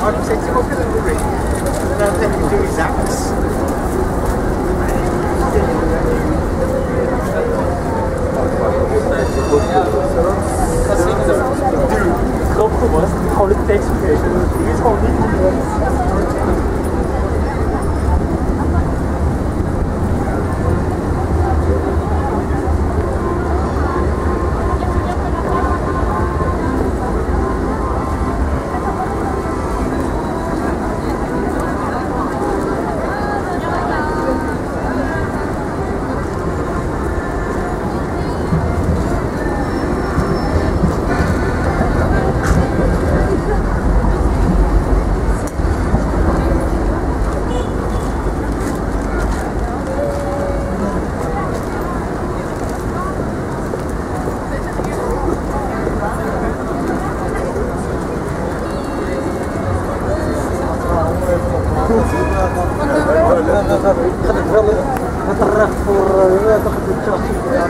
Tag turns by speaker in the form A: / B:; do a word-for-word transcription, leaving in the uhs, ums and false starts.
A: architecture of the ring. And then I'm going to do exams. Ik hoop goed was, gewoon de tekst vergeten. Die is gewoon niet goed. نترك فور تاخذ الترخيص